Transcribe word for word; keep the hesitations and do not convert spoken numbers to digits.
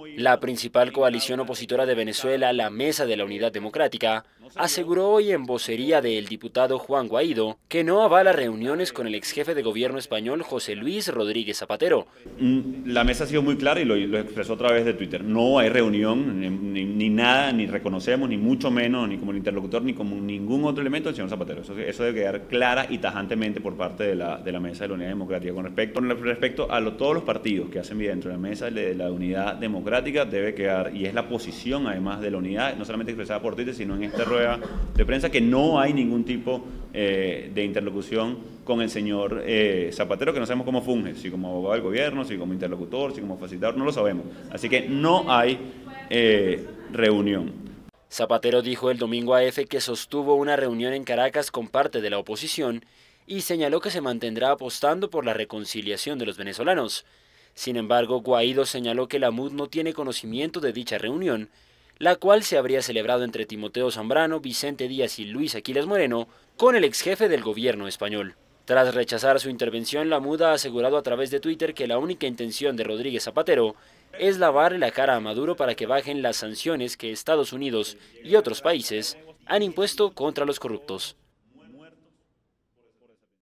La principal coalición opositora de Venezuela, la Mesa de la Unidad Democrática, aseguró hoy en vocería del diputado Juan Guaidó que no avala reuniones con el ex jefe de gobierno español José Luis Rodríguez Zapatero. La mesa ha sido muy clara y lo, lo expresó a través de Twitter. No hay reunión, ni, ni, ni nada, ni reconocemos, ni mucho menos, ni como el interlocutor, ni como ningún otro elemento del señor Zapatero. Eso, eso debe quedar clara y tajantemente por parte de la, de la Mesa de la Unidad Democrática. Con respecto, con respecto a lo, todos los partidos que hacen vida dentro de la Mesa de la Unidad Democrática, debe quedar, y es la posición además de la unidad, no solamente expresada por Twitter, sino en esta rueda de prensa, que no hay ningún tipo eh, de interlocución con el señor eh, Zapatero, que no sabemos cómo funge, si como abogado del gobierno, si como interlocutor, si como facilitador, no lo sabemos. Así que no hay eh, reunión. Zapatero dijo el domingo a EFE que sostuvo una reunión en Caracas con parte de la oposición y señaló que se mantendrá apostando por la reconciliación de los venezolanos. Sin embargo, Guaidó señaló que la M U D no tiene conocimiento de dicha reunión, la cual se habría celebrado entre Timoteo Zambrano, Vicente Díaz y Luis Aquiles Moreno con el ex jefe del gobierno español. Tras rechazar su intervención, la M U D ha asegurado a través de Twitter que la única intención de Rodríguez Zapatero es lavarle la cara a Maduro para que bajen las sanciones que Estados Unidos y otros países han impuesto contra los corruptos.